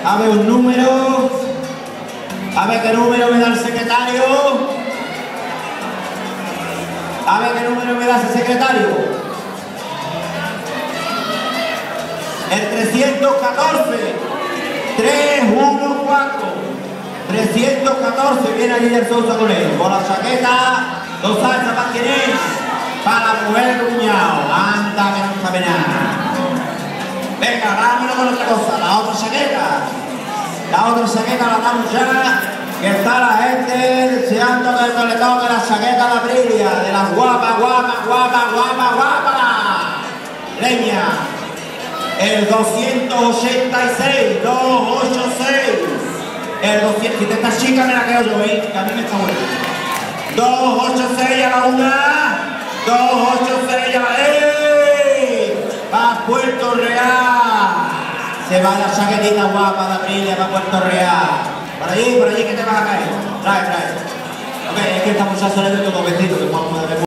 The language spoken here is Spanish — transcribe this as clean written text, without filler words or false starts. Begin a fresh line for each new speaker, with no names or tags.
A ver un número. A ver qué número me da el secretario. A ver qué número me da ese secretario. El 314. 314. 314. Viene allí el Sousa con él. Con la chaqueta. Dos salsas para quién es. Para la mujer del cuñado. Anda que no sabe nada. Venga, vámonos con otra cosa. La otra chaqueta. La otra chaqueta la damos ya. Que está la gente deseando que le toque la chaqueta a la Aprilia. De las guapas, guapas, guapas, guapas, guapas. Leña. El 286. 286. El 200. Si te estás chica me la quedo yo, ¿eh? Que a mí me está bueno. 286 a la una. 286 a la... ¡Eh! ¡Va Puerto Real! Se va la chaquetita guapa de Aprilia para Puerto Real. Por allí, que te vas a caer. Trae. Ok, es que esta muchacha le doy todo vestido que vamos a ver.